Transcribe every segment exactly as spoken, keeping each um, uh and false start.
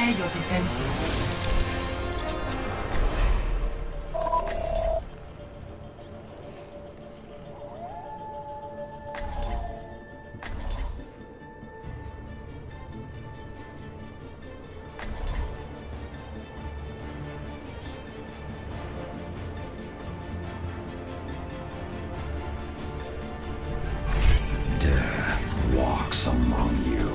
Prepare your defenses. Death walks among you.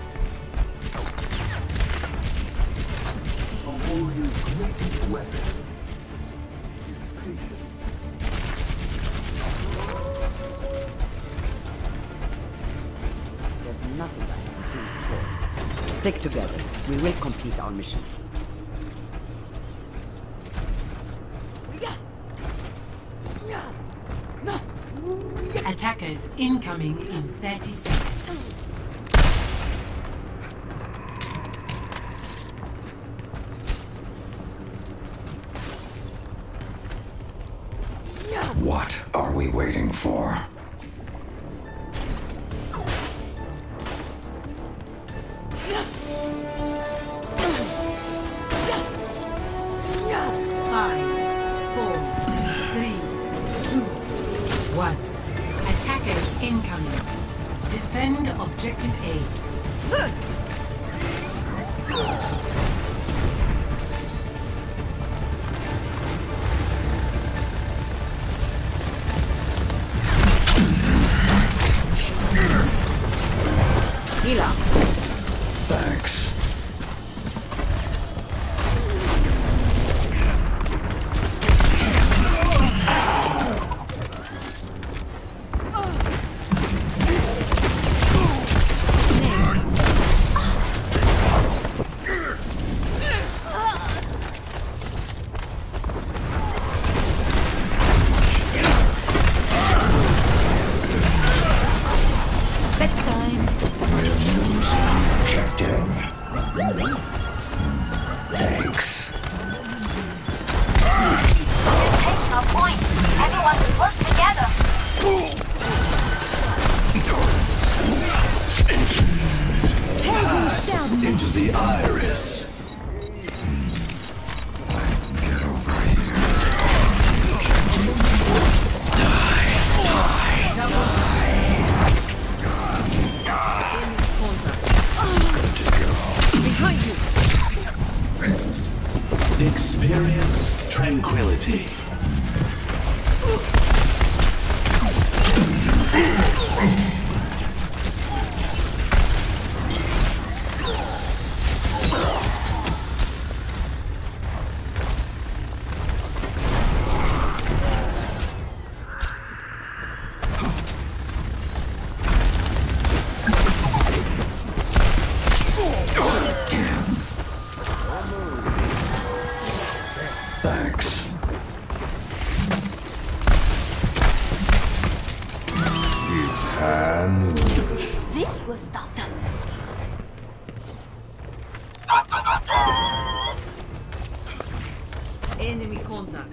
A warrior's greatest weapon is patience. There's nothing I haven't seen before. Stick together. We will complete our mission. Attackers incoming in thirty seconds. What are we waiting for? Five, four, three, two, one. Attackers incoming. Defend objective A. Heal up. Thanks. Thanks. Taking a point. Everyone work together. Pass into the iris. Get over here. Die, die, die. Good to go. Behind you. Experience tranquility. Thanks. It's high noon. This will stop them. Enemy contact.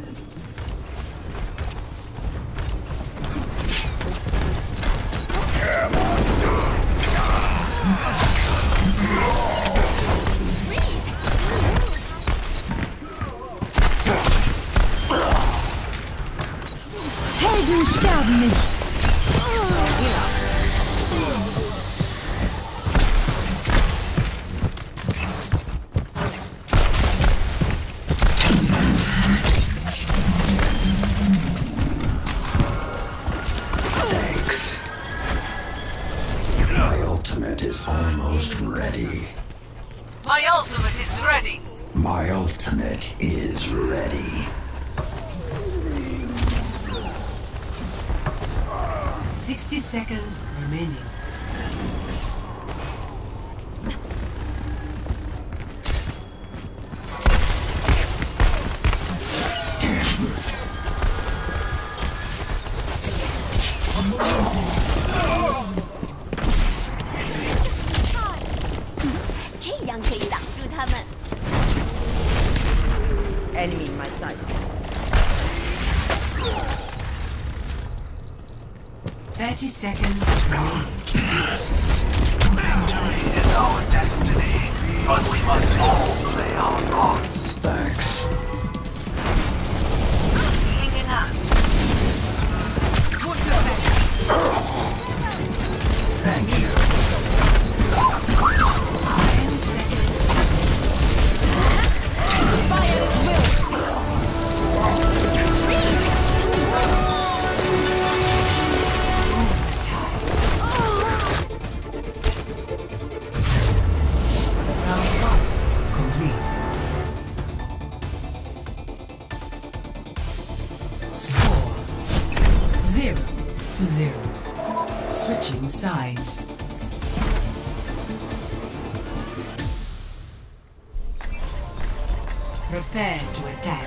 Helden sterben nicht. Thanks. My ultimate is almost ready. My ultimate is ready. My ultimate is ready. Sixty seconds remaining. Enemy in my sight. Thirty seconds remaining. Victory is our destiny, but we must all to zero. Switching sides. Prepare to attack.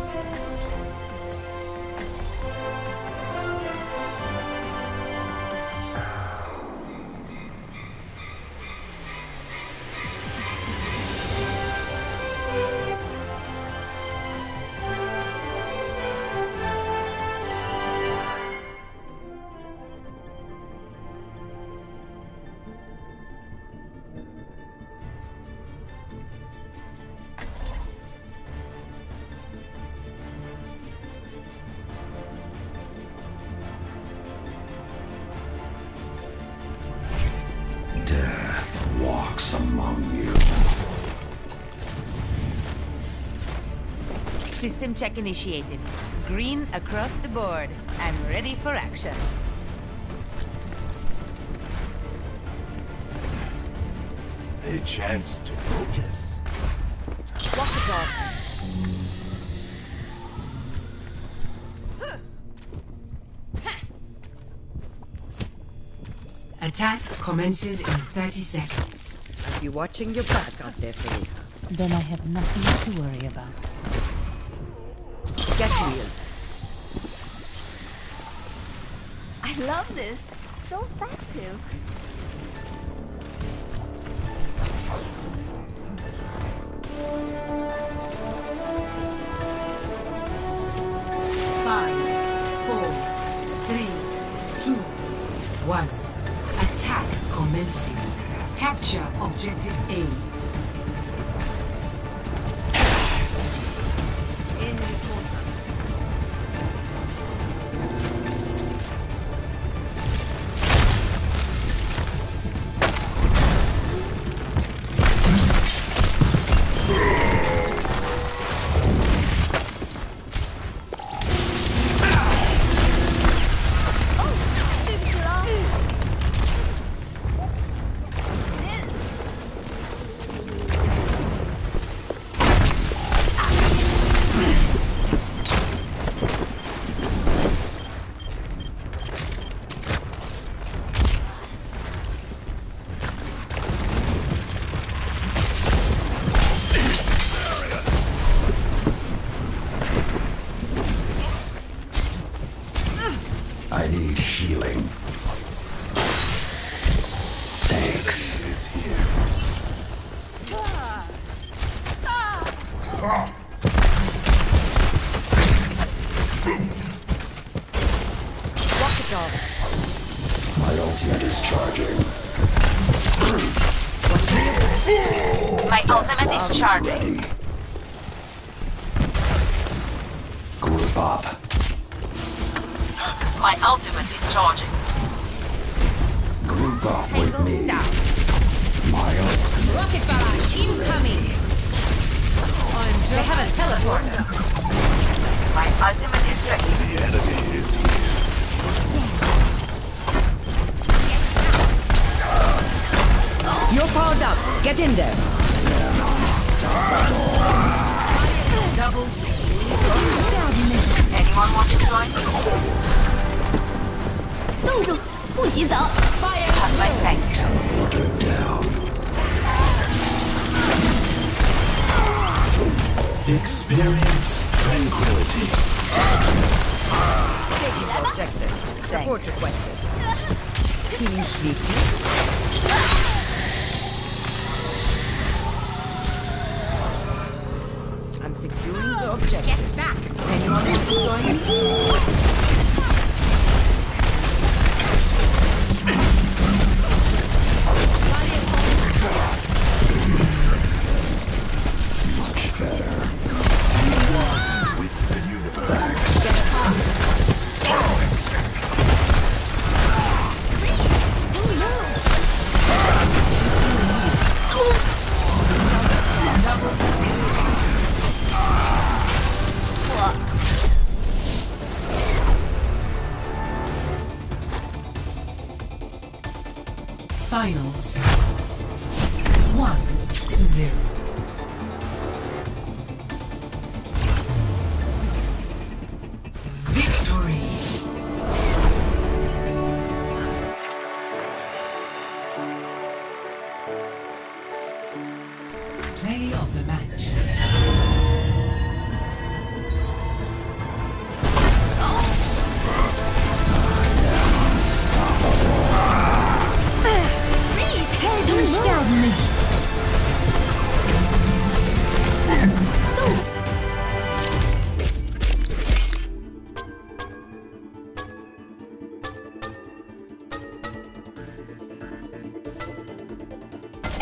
Death walks among you. System check initiated. Green across the board. I'm ready for action. A chance to focus. Walk it off. Attack commences in thirty seconds. Be watching your back out there, Felipe. Then I have nothing to worry about. Get real. I love this. So fast too. Five, four, three, two, one. Attack commencing. Capture objective A. In the corner. I need healing. Thanks. Is here. Walk it off. My ultimate is charging. My ultimate is Toxins charging. ready. Group up. My ultimate is charging. Group up with me. My ultimate. Rocket barrage incoming! I'm just... They have a teleporter. My ultimate is ready. The enemy is here. You're powered up. Get in there. Double. Anyone want to join me? 冻住，不许走！ Have my tank. Put it down. Experience tranquility. Objective. Report requested. Feeling sleepy? I'm securing the objective. Get back! Anyone want to join me? Much better. With the universe. Finals. One to zero. Victory.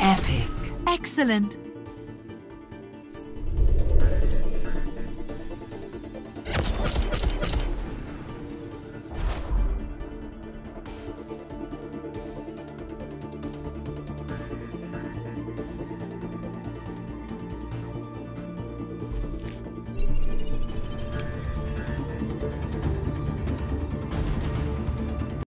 Epic. Excellent.